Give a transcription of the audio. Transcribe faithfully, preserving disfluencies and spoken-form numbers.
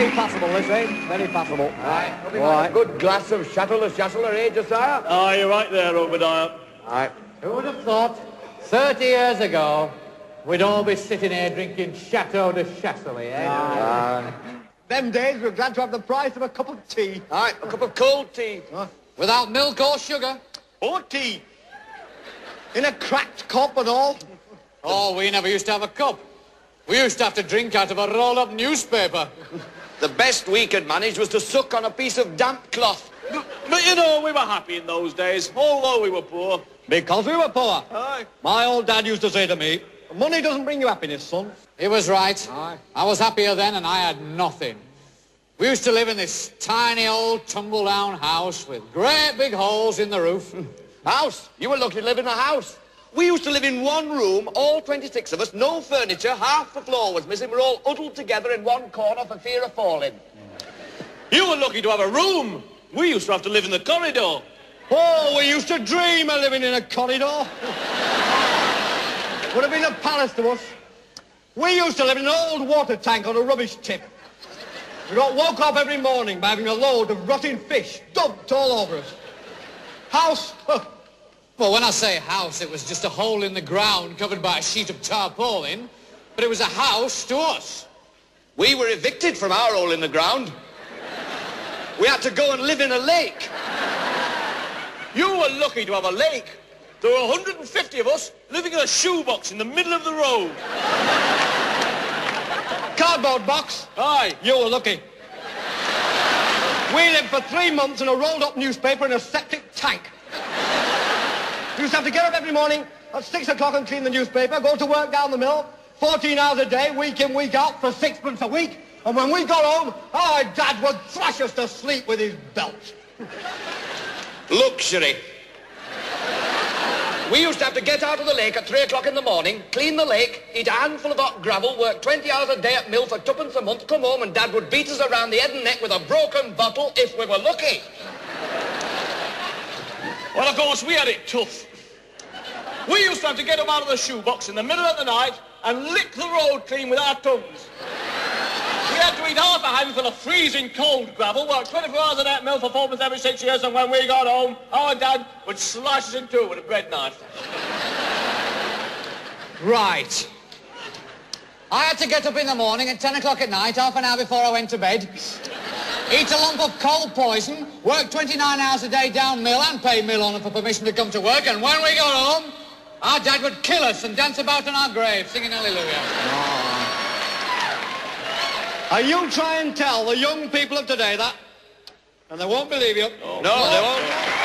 Very passable, this, eh? Very passable. Aye. All right. A good glass of Chateau Le Chasseur, eh, Josiah? Oh, you're right there, Obadiah. Aye. Who would have thought thirty years ago we'd all be sitting here drinking Chateau de Chasselet, eh? Aye. Them days we're glad to have the price of a cup of tea. Aye, a cup of cold tea. Huh? Without milk or sugar. Or tea. In a cracked cup and all. Oh, we never used to have a cup. We used to have to drink out of a rolled-up newspaper. The best we could manage was to suck on a piece of damp cloth. But, but, you know, we were happy in those days, although we were poor. Because we were poor. Aye. My old dad used to say to me, money doesn't bring you happiness, son. He was right. Aye. I was happier then and I had nothing. We used to live in this tiny old tumble-down house with great big holes in the roof. House? You were lucky to live in a house. We used to live in one room, all twenty-six of us, no furniture, half the floor was missing. We're all huddled together in one corner for fear of falling. You were lucky to have a room. We used to have to live in the corridor. Oh, we used to dream of living in a corridor. Would have been a palace to us. We used to live in an old water tank on a rubbish tip. We got woke up every morning by having a load of rotting fish dumped all over us. House? Huh. Well, when I say house, it was just a hole in the ground covered by a sheet of tarpaulin, but it was a house to us. We were evicted from our hole in the ground. We had to go and live in a lake. You were lucky to have a lake. There were one hundred fifty of us living in a shoebox in the middle of the road. Cardboard box? Aye. You were lucky. We lived for three months in a rolled-up newspaper in a septic tank. We used to have to get up every morning at six o'clock and clean the newspaper, go to work down the mill, fourteen hours a day, week in, week out, for sixpence a week. And when we got home, our dad would thrash us to sleep with his belt. Luxury. We used to have to get out of the lake at three o'clock in the morning, clean the lake, eat a handful of hot gravel, work twenty hours a day at mill for twopence a month, come home and Dad would beat us around the head and neck with a broken bottle if we were lucky. Well, of course, we had it tough. We used to have to get up out of the shoebox in the middle of the night and lick the road clean with our tongues. We had to eat half a handful of freezing cold gravel, work twenty-four hours a day at mill for fourpence every six years, and when we got home, our dad would slice us in two with a bread knife. Right. I had to get up in the morning at ten o'clock at night, half an hour before I went to bed, eat a lump of cold poison, work twenty-nine hours a day down mill and pay mill owner for permission to come to work, and when we got home, our dad would kill us and dance about on our grave, singing hallelujah. Oh. Are you trying to tell the young people of today that? And they won't believe you. No, they won't.